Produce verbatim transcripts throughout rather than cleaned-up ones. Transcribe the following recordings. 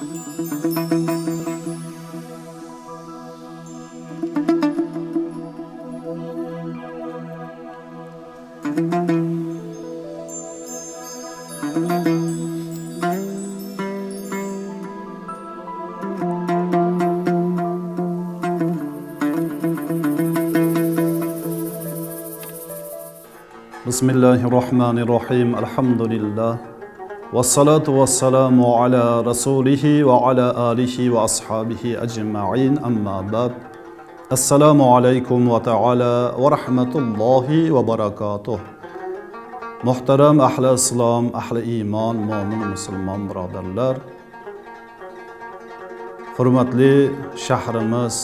Bismillahirrahmanirrahim. Elhamdülillah. Vessalatu vesselamu ala rasulihi ve ala alihi ve ashabihi ecma'in. Amma ba'd. Esselamu aleykum ve teala ve rahmetullahi ve berekatuh. Muhterem ahli İslam, ahli iman, mu'min Müslüman birodarlar. Hurmatli shahrimiz,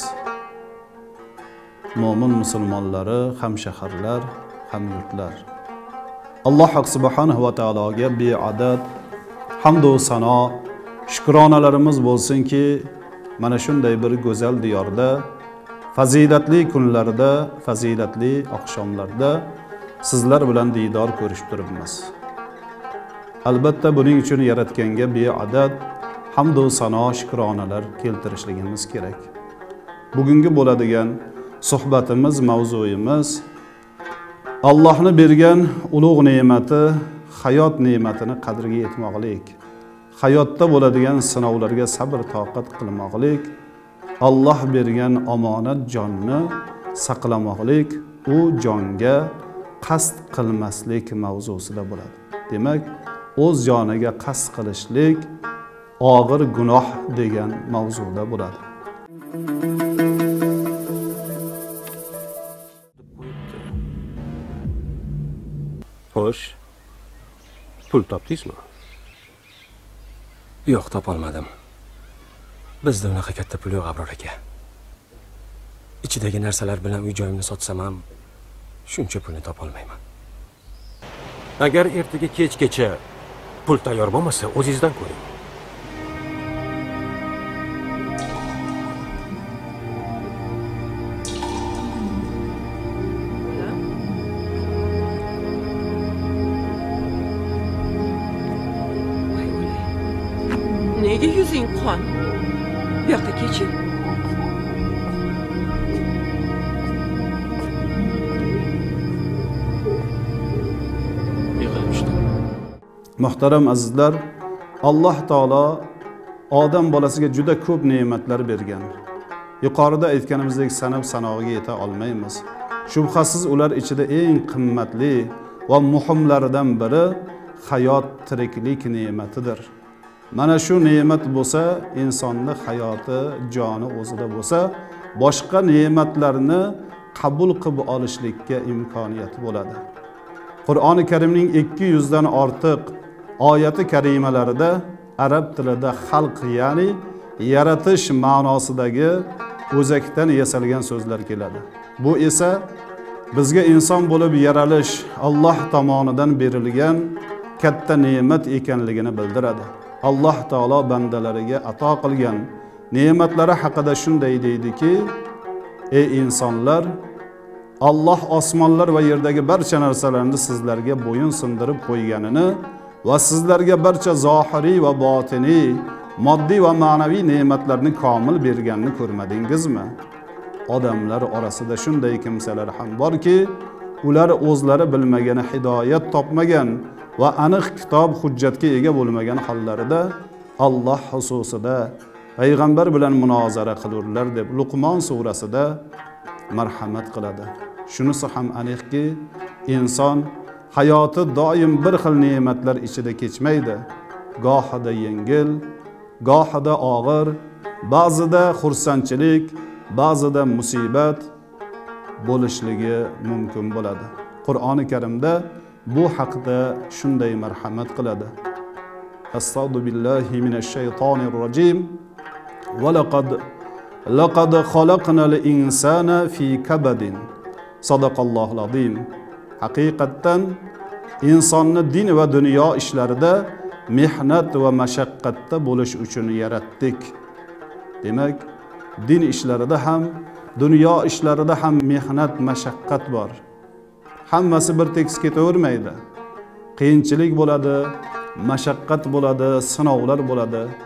mu'min musulmonlari, hamshaharlar, hamyurtlar. Allah subhanahu va taologa beadad hamd va sano, shukronalarimiz bo'lsinki, mana shunday bir go'zal diyorda, fazilatli kunlarda, fazilatli oqshomlarda sizlar bilan diydor ko'rishib turibmiz. Albatta buning uchun yaratganga beadad hamd va sano, shukronalar keltirishligimiz kerak. Bugungi bo'ladigan suhbatimiz, mavzuyimiz Allohning bergan ulug' ne'mati, hayot ne'matini qadriga yetmoqlik, hayotda bo'ladigan sinovlarga sabr toqat qilmoqlik, Alloh bergan omonat jonni saqlamoqlik, u jonga qasd qilmaslik mavzusida bo'ladi. Demak, o'z joniga qasd qilishlik og'ir gunoh degan mavzuda bo'ladi. Xo'sh, pul topdingizmi? Yo'q, topolmadim. Bizda unaqa katta pul yo'q, Abror aka. Ichidagi narsalar bilan uy joyimni sotsam ham shuncha pulni topolmayman. Agar ertaga kechgacha pul tayyor bo'lmasa, o'zingizdan ko'ring. Nega yuzing qon? Bu yoqqa kechi. Muhtaram azizlar, Alloh taolo odam bolasiga juda ko'p ne'matlar bergan. Yuqorida aytganimizdek sanab sanoqga yeta olmaymiz. Shubhasiz ular ichida eng qimmatli va muhimlaridan biri hayot, tiriklik ne'matidir. Mana shu ne'mat bo'lsa, insonning hayoti, joni o'zida bo'lsa, boshqa ne'matlarni qabul qilib olishlikka imkoniyat bo'ladi. Qur'oni Karimning ikki yuz dan ortiq oyati karimalarida arab tilida xalq, ya'ni yaratish ma'nosidagi o'zakdan yasalgan so'zlar keladi. Bu esa bizga inson bo'lib yaralish Alloh tomonidan berilgan katta ne'mat ekanligini bildiradi. Alloh taolo bandalariga ato qilgan ne'matlari haqida shunday deydiki: ey insonlar, Alloh osmonlar va yerdagi barcha narsalarni sizlarga bo'yin sindirib qo'yganini va sizlarga barcha zohiriy va botiniy, moddiy va ma'naviy ne'matlarni komil berganini ko'rmadingizmi? Odamlar orasida shunday kimsalar ham borki, ular o'zlari bilmagan, hidoyat topmagan va aniq kitob, hujjatga ega bo'lmagan hollarida Alloh xususida payg'ambar bilan munozara qilurlar deb Luqmon surasida marhamat qiladi. Shunisi ham aniqki, inson hayoti doim bir xil ne'matlar ichida kechmaydi. Gohida yengil, gohida og'ir, ba'zida xursandchilik, ba'zida musibat bo'lishligi mumkin bo'ladi. Qur'oni Karimda bu haqda shunday marhamat qiladi. Astagfiru billahi minash shaytonir rojim. Va laqad laqad xalaqnal insana fi kabadin. Sadaqallohul azim. Haqiqatan insonni din va dunyo ishlarida mehnat va mashaqqatda bo'lish uchun yaratdik. Demak, din ishlarida ham, dunyo ishlarida ham mehnat, mashaqqat bor. Hammasi bir tekis ketavermaydi. Qiyinchilik bo'ladi, mashaqqat bo'ladi, sinovlar bo'ladi.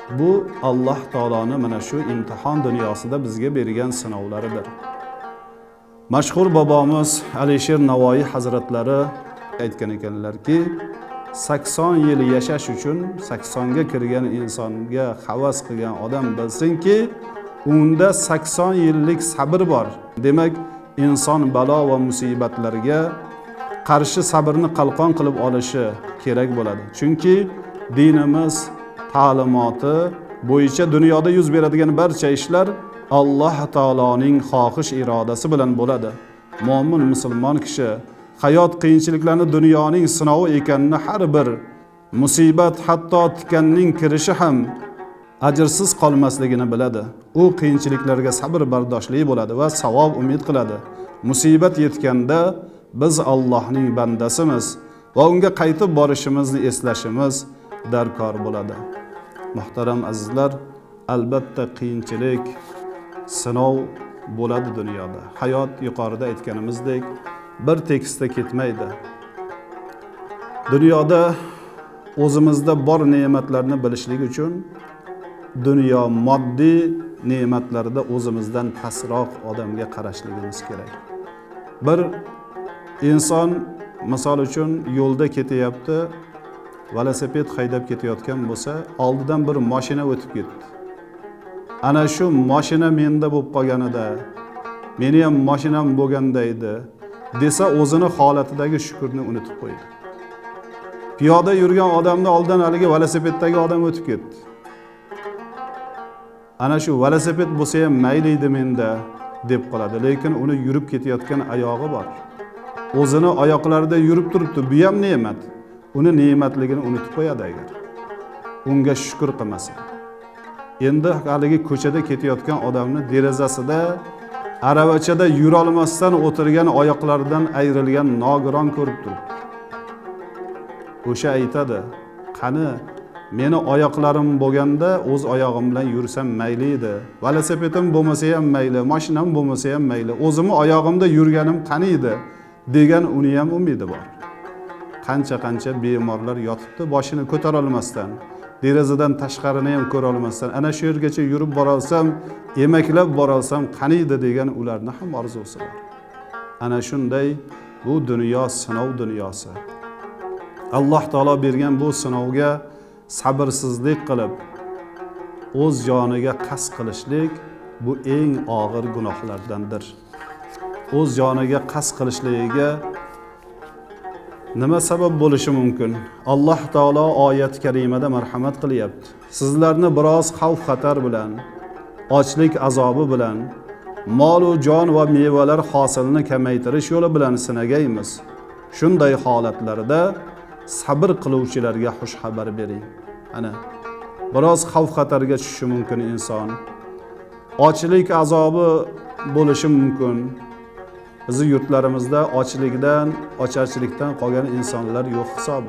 Bu Alloh taoloni mana shu imtihon dunyosida bizga bergan sinovlaridir. Mashhur bobomiz Alisher Navoiy hazratlari aytgan ekanlarki, sakson yil yashash uchun saksonga kirgan insonga havas qilgan odam bilsinki, unda sakson yillik sabr bor. Demak, inson balo va musibatlarga qarshi sabrni qalqon qilib olishi kerak bo'ladi. Chunki dinimiz ta'limoti bo'yicha dunyoda yuz beradigan barcha ishlar Alloh taoloning xohish irodasi bilan bo'ladi. Mo'min musulmon kishi hayot qiyinchiliklarini dunyoning sinovi ekanini, har bir musibat, hatto tikanning kirishi ham ajrsiz qolmasligini biladi. U qiyinchiliklarga sabr bardoshli bo'ladi va savob umid qiladi. Musibat yetganda biz Allohning bandasimiz va unga qaytib borishimizni eslashimiz darkor bo'ladi. Muhtaram azizlar, albatta qiyinchilik, sinov bo'ladi dunyoda. Hayot yuqorida aytganimizdek bir tekisda ketmaydi. Dunyoda o'zimizda bor ne'matlarni bilishlik uchun dunyo moddiy ne'matlarida o'zimizdan pastroq odamga qarashligimiz kerak. Bir inson misol uchun yo'lda ketyapti, velosiped haydab ketayotgan bo'lsa, oldidan bir mashina o'tib ketdi. Ana shu mashina menda bo'lib qolganida, meni ham mashinam bo'lganda edi desa, o'zini holatidagi shukrni unutib qo'ydi. Piyoda yurgan odamni oldidan haligi velosipeddagi odam o'tib ketdi. Ana shu velosiped bo'lsa ham mayli edi menda deb qoladi, lekin uni yurib ketayotgan oyog'i bor. O'zini oyoqlarida yurib turibdi, bu ham ne'mat. Uni ne'matligini unutib qo'yadi agar unga shukr qilmasa. Endi haligi ko'chada ketayotgan odamni derazasida aravachada yura olmasdan o'tirgan oyoqlaridan ayrilgan nogiron ko'rib turibdi. O'sha aytadi, qani meni oyoqlarim bo'lganda o'z oyog'im bilan yursam mayli edi. Velosipedim bo'lmasa ham mayli, mashinam bo'lmasa ham mayli. O'zimni oyog'imda yurganim qani edi degan uni ham umidi bor. Qancha-qancha bemorlar yotibdi, boshini ko'tara olmasdan, derazadan tashqarini ham ko'ra olmasdan, ana shu yergacha yurib bora olsam, emaklab bora olsam qani edi degan ularni ham orzusi bor. Ana shunday bu dunyo sinov dunyosi. Alloh taolo bergan bu sinovga sabrsizlik qilib, o'z joniga qasd qilishlik bu eng og'ir gunohlardandir. O'z joniga qasd qilishligiga nima sabab bo'lishi mumkin? Alloh taolo oyat karimada marhamat qilyapti. Sizlarni biroz xavf-xatar bilan, ochlik azobi bilan, mol va jon va mevalar hosilini kamaytirish yo'li bilan sinagaymiz. Shunday holatlarda sabr qiluvchilarga xush xabar bering. Ana biroz xavf-xatarga tushishi mumkin inson. Ochlik azobi bo'lishi mumkin. Bizi yurtlarimizda ochlikdan, ocharchilikdan qolgan insonlar yo'q hisobi.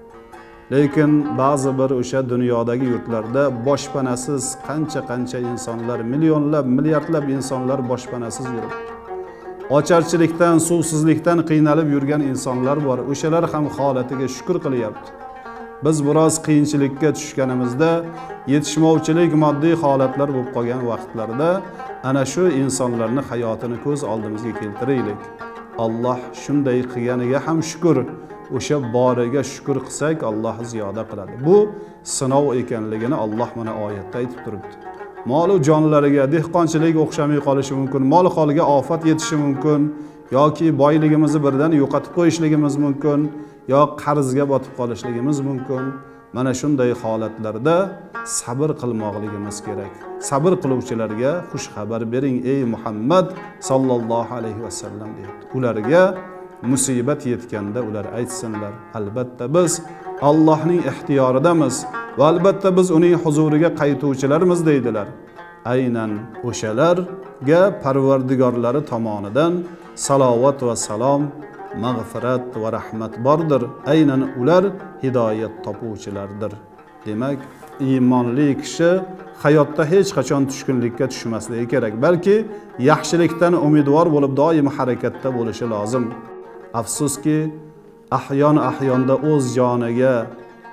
Lekin ba'zi bir o'sha dunyodagi yurtlarda boshpanasiz qancha-qancha insonlar, millionlab, milliardlab insonlar boshpanasiz yuribdi. Ocharchilikdan, suvsizlikdan qiynalib yurgan insonlar bor. O'shalar ham holatiga shukr qilyapti. Biz biroz qiyinchilikka tushganimizda, yetishmovchilik, moddiy holatlar bo'lib qolgan vaqtlarda ana shu insonlarning hayotini ko'z oldimizga keltiraylik. Alloh shunday qilganiga ham shukr. O'sha boriga shukr qilsak, Alloh ziyoda qiladi. Bu sinov ekanligini Alloh mana oyatda aytib turibdi. Mol va jonlariga dehqonchilik o'xshamay qolishi mumkin, mol holiga ofat yetishi mumkin, yoki boyligimizni birdan yo'qotib qo'yishligimiz mumkin, yo qarzga botib qolishligimiz mumkin. Mana shunday holatlarda sabr qilmoqligimiz kerak. Sabr qiluvchilarga xush xabar bering ey Muhammad sallallohu alayhi vasallam deyapti. Ularga musibat yetganda ular aytsinlar, albatta biz Allohning ixtiyoridamiz va albatta biz uning huzuriga qaytuvchilarmiz deydilar. Aynan o'shalarga Parvardigorlari tomonidan salovat va salom, mag'firat va rahmat bordir. Aynan ular hidoyat topuvchilardir. Demak, iymonli kishi hayotda hech qachon tushkunlikka tushmasligi kerak, balki yaxshilikdan umidvor bo'lib doim harakatda bo'lishi lozim. Afsuski, ahyon ahyonda o'z joniga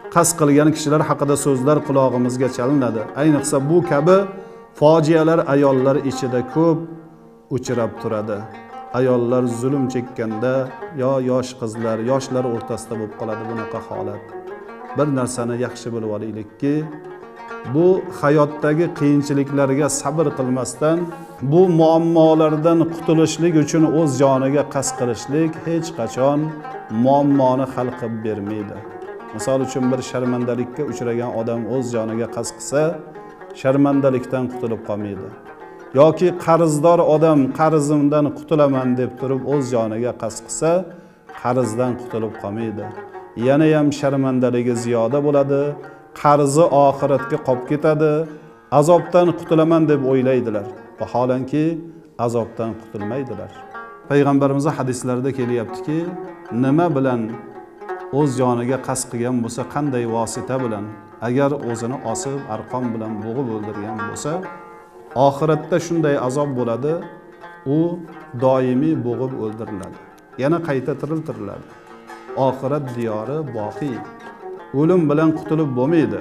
qasd qilgan kishilar haqida so'zlar qulog'imizga chalinadi. Ayniqsa bu kabi fojialar ayollar ichida ko'p uchrab turadi. Ayollar zulm chekkanda yo yosh qizlar, yoshlar o'rtasida bo'lib qoladi bunaqa holat. Bir narsani yaxshi bilib olaylikki, bu hayotdagi qiyinchiliklarga sabr qilmasdan, bu muammolardan qutulishlik uchun o'z joniga qasd qilishlik hech qachon muammoni hal qilib bermaydi. Misol uchun bir sharmandalikka uchragan odam o'z joniga qasd qilsa, sharmandalikdan qutulib qolmaydi. Yoki qarzdor odam qarzimdan qutulaman deb turib o'z joniga qasd qilsa, qarzdan qutulib qolmaydi. Yana ham sharmandaligi ziyoda bo'ladi, qarzi oxiratga qolib ketadi, azobdan qutulaman deb o'ylaydilar. Vaholanki azobdan qutulmaydilar. Payg'ambarimiz hadislarida kelyaptiki, nima bilan o'z joniga qasd qilgan bo'lsa, qanday vosita bilan, agar o'zini osib arqon bilan bo'g'ib o'ldirgan bo'lsa, oxiratda shunday azob bo'ladi, u doimiy bo'g'ib o'ldiriladi. Yana qayta tiriltiriladi. Oxirat diyori boqiy. O'lim bilan qutulib bo'lmaydi.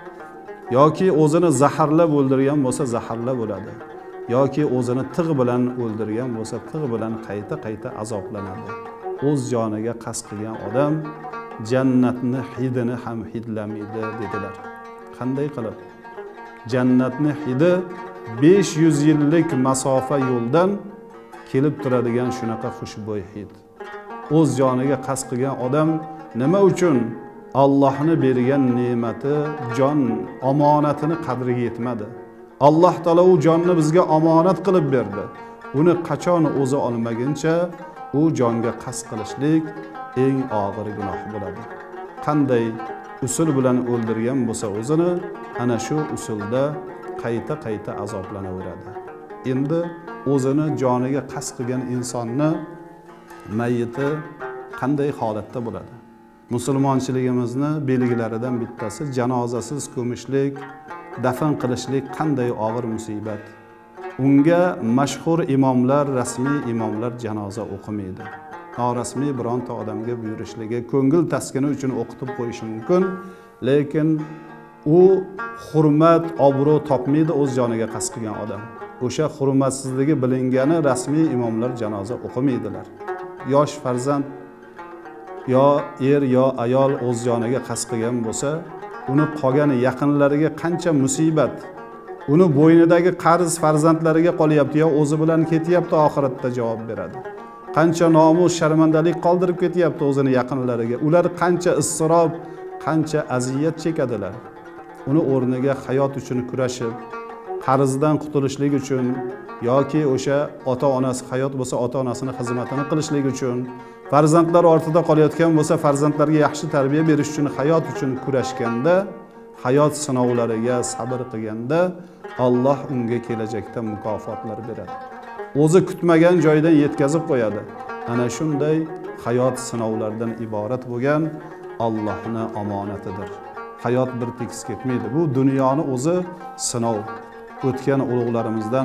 Yoki o'zini zaharlab o'ldirgan bo'lsa, zaharlab o'ladi. Yoki o'zini tig' bilan o'ldirgan bo'lsa, tig' bilan qayta-qayta azoblanadi. O'z joniga qasd qilgan odam jannatni hidini ham hidlamaydi dedilar. Qanday qilib? Jannatni hidi besh yuz yillik masofa yo'ldan kelib turadigan shunaqa xushbo'y hid. O'z joniga qasd qilgan odam nima uchun Allohning bergan ne'mati, jon omonatini qadriga yetmadi? Alloh taolo u jonni bizga omonat qilib berdi. Uni qachon o'zi olmaguncha u jonga qasd qilishlik eng og'ir gunoh bo'ladi. Qanday usul bilan o'ldirgan bo'lsa o'zini, ana shu usulda qayta-qayta azoblanaveradi. Endi o'zini joniga qasd qilgan insonni mayyiti qanday holatda bo'ladi? Musulmonchiligimizni belgilaridan bittasi janozasiz ko'mishlik, dafn qilishlik qanday og'ir musibat. Unga mashhur imomlar, rasmiy imomlar janoza o'qimaydi. Norasmiy bironta odamga buyurishligi, ko'ngil taskini uchun o'qitib qo'yishi mumkin, lekin u hurmat, obro' topmaydi o'z joniga qasd qilgan odam. O'sha hurmatsizligi bilingani rasmiy imomlar janoza o'qimaydilar. Yosh farzand yo er yo ayol o'z joniga qasd qilgan bo'lsa, uni qolgan yaqinlariga qancha musibat, uni bo'ynidagi qarz farzandlariga qolyapti yo o'zi bilan ketyapti, oxiratda javob beradi. Qancha nomus, sharmandalik qoldirib ketyapti o'zini yaqinlariga. Ular qancha isrof, qancha aziyat chekadilar. Uni o'rniga hayot uchun kurashib, qarzdan qutulishlik uchun yoki o'sha ota-onasi hayot bo'lsa ota-onasining xizmatini qilishlik uchun, farzandlar ortida qolayotgan bo'lsa farzandlarga yaxshi tarbiya berish uchun hayot uchun kurashganda, hayot sinovlariga sabr qilganda Alloh unga kelajakda mukofotlar beradi. O'zi kutmagan joydan yetkazib qo'yadi. Ana shunday hayot sinovlardan iborat bo'lgan Allohning omonatidir. Hayot bir tekis ketmaydi. Bu dunyoni o'zi sinov. O'tgan ulug'larimizdan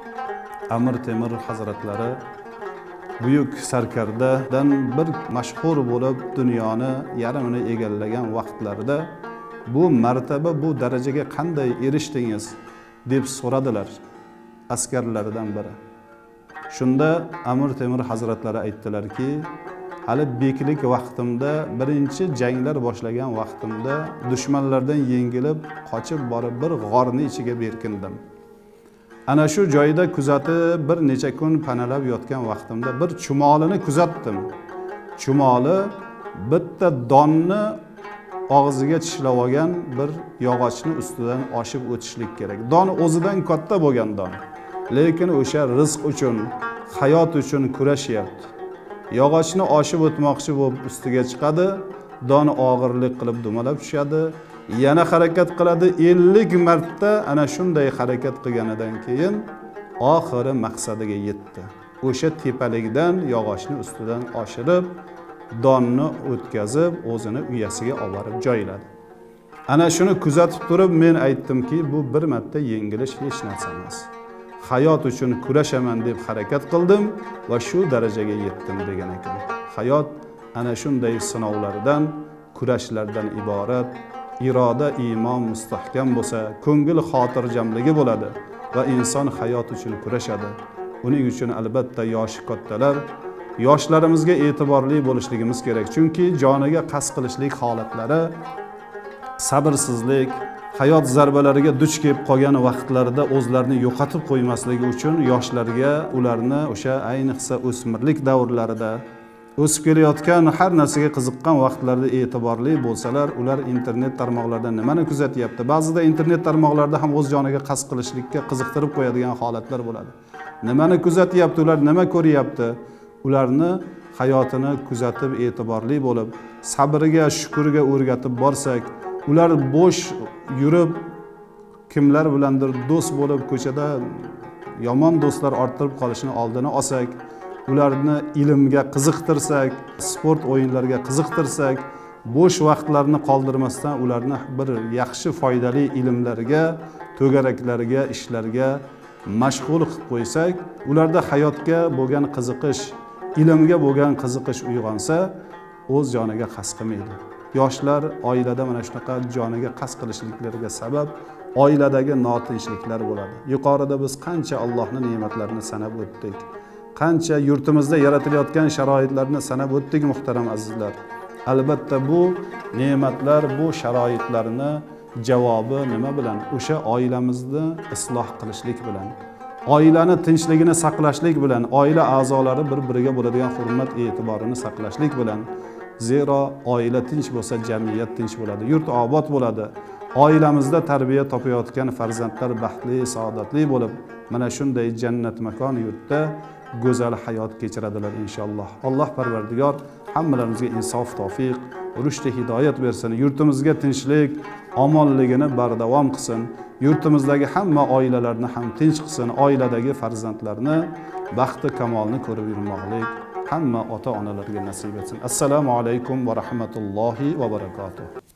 Amir Temur hazratlari buyuk sarkardadan bir mashhur bo'lib dunyoni yarmini egallagan vaqtlarida bu martaba, bu darajaga qanday erishdingiz deb so'radilar askarlaridan biri. Shunda Amir Temur hazratlari aytdilarki, hali beklik vaqtimda, birinchi janglar boshlagan vaqtimda dushmanlardan yengilib qochib borib bir g'orni ichiga berkindim. Ana shu joyda kuzatib bir necha kun panalab yotgan vaqtimda bir chumolini kuzatdim. Chumoli bitta donni og'ziga tishlab olgan bir yog'ochni ustidan oshib o'tishlik kerak. Don o'zidan katta bo'lgan don. Lekin o'sha rizq uchun, hayot uchun kurashyapti. Yog'ochni oshib o'tmoqchi bo'lib ustiga chiqadi, don og'irlik qilib dumalab tushadi. Yana harakat qiladi, ellik marta ana shunday harakat qilganidan keyin oxiri maqsadiga yetdi. O'sha tepalikdan yog'ochni ustidan oshirib, donni o'tkazib, o'zini uyasiga olib borib joyladi. Ana shuni kuzatib turib men aytdimki, bu bir marta yengilish hech narsa emas. Hayot uchun kurashaman deb harakat qildim va shu darajaga yetdim degan ekan. Hayot ana shunday sinovlardan kurashlardan iborat. Iroda iymon mustahkam bo'lsa, ko'ngil xotirjamligi bo'ladi va inson hayot uchun kurashadi. Uning uchun albatta yoshi kattalar yoshlarimizga e'tiborli bo'lishligimiz kerak. Chunki joniga qasd qilishlik holatlari, sabrsizlik, hayot zarbalariga duch kelib qolgan vaqtlarida o'zlarini yo'qotib qo'ymasligi uchun yoshlarga, ularni o'sha ayniqsa o'smirlik davrlarida o'sib kelayotgan har narsaga qiziqqan vaqtlarda e'tiborli bo'lsalar, ular internet tarmoqlarida nimani kuzatyapti? Ba'zida internet tarmoqlarida ham o'z joniga qasd qilishlikka qiziqtirib qo'yadigan holatlar bo'ladi. Nimani kuzatyapti, ular nima ko'ryapti? Ularni hayotini kuzatib, e'tiborli bo'lib, sabriga, shukriga o'rgatib borsak, ular bo'sh yurib, kimlar bilandir do'st bo'lib, ko'chada yomon do'stlar orttirib qolishini oldini olsak, ularni ilmga qiziqtirsak, sport o'yinlariga qiziqtirsak, bo'sh vaqtlarini qoldirmasdan ularni bir yaxshi foydali ilmlarga, to'garaklarga, ishlarga mashg'ul qilib qo'ysak, ularda hayotga bo'lgan qiziqish, ilmga bo'lgan qiziqish uyg'onsa, o'z joniga qasd qilmaydi. Yoshlar oilada mana shunaqa joniga qasd qilishliklariga sabab oiladagi notinchliklar bo'ladi. Yuqorida biz qancha Allohning ne'matlarini sanab o'tdik. Qancha yurtimizda yaratilayotgan sharoitlarni sanab o'tdik muhtaram azizlar. Albatta bu ne'matlar, bu sharoitlarni javobi nima bilan? O'sha oilamizni isloh qilishlik bilan, oilani tinchligini saqlashlik bilan, oila a'zolari bir-biriga bo'ladigan hurmat e'tiborini saqlashlik bilan. Zero oila tinch bo'lsa, jamiyat tinch bo'ladi, yurt obod bo'ladi. Oilamizda tarbiya topayotgan farzandlar baxtli, saodatli bo'lib, mana shunday jannat makon yurtda go'zal hayot kechiradilar inshaalloh. Alloh Parvardigor hammalarimizga insof, tavfiq, rushd, hidoyat bersin. Yurtimizga tinchlik, omonligini bardavom qilsin. Yurtimizdagi hamma oilalarni ham tinch qilsin. Oiladagi farzandlarni baxti kamolni ko'rib yurmoqlik hamma ota-onalarga nasib etsin. Assalomu alaykum va rahmatullohi va barakatuh.